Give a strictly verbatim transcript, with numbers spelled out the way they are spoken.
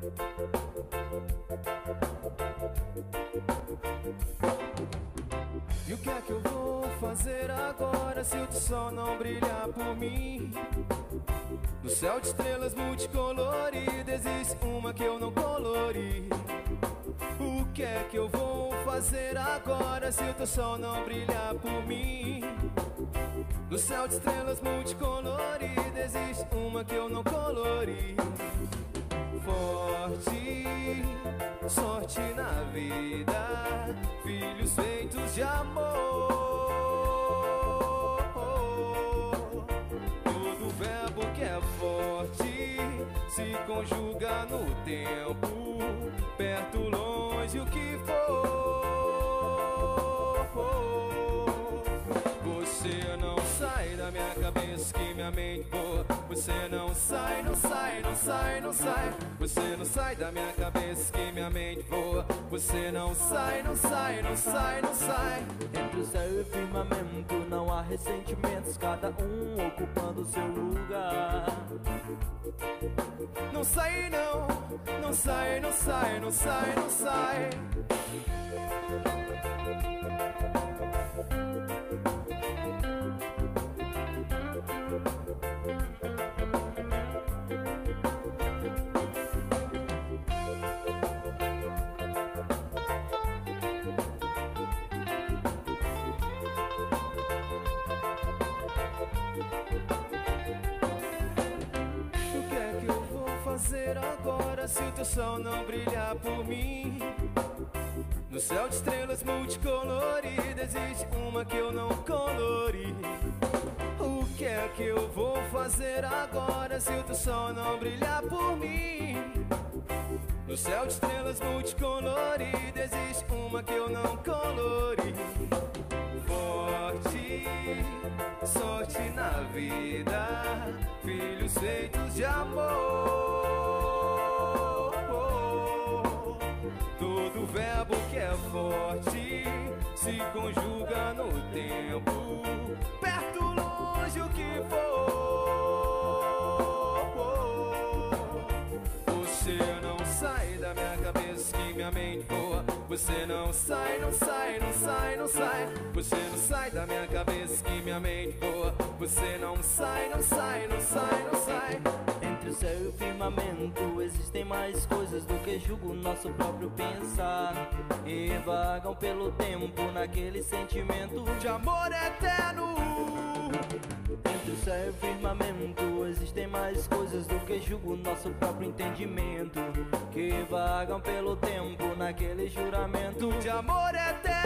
E o que é que eu vou fazer agora se o sol não brilhar por mim? No céu de estrelas multicoloridas existe uma que eu não colori. O que é que eu vou fazer agora se o teu sol não brilhar por mim? No céu de estrelas multicoloridas existe uma que eu não colori. Forte, sorte na vida, filhos feitos de amor. Todo verbo que é forte se conjuga no tempo, perto, longe, o que for. Você não sai da minha cabeça que minha mente voa. Você não sai, não sai, não sai, não sai. Você não sai da minha cabeça que minha mente voa. Você não sai, não sai, não sai, não sai. Entre o céu e o firmamento não há ressentimentos, cada um ocupando o seu lugar. Não sai não, não sai, não sai, não sai, não sai. Fazer agora se o teu sol não brilhar por mim? No céu de estrelas multicoloridas existe uma que eu não colori. O que é que eu vou fazer agora se o teu sol não brilhar por mim? No céu de estrelas multicoloridas existe uma que eu não colori. Forte, sorte na vida, filhos feitos de amor. Todo verbo que é forte se conjuga no tempo, perto, longe, o que for. Você não sai da minha cabeça que minha mente voa. Você não sai, não sai, não sai, não sai. Você não sai da minha cabeça que minha mente voa. Você não sai, não sai, não sai, não sai. Entre o céu e o firmamento existem mais coisas do que julgo o nosso próprio pensar, e vagam pelo tempo naquele sentimento de amor eterno. Entre o céu e o firmamento existem mais coisas do que julgo o nosso próprio entendimento, que vagam pelo tempo naquele juramento de amor eterno.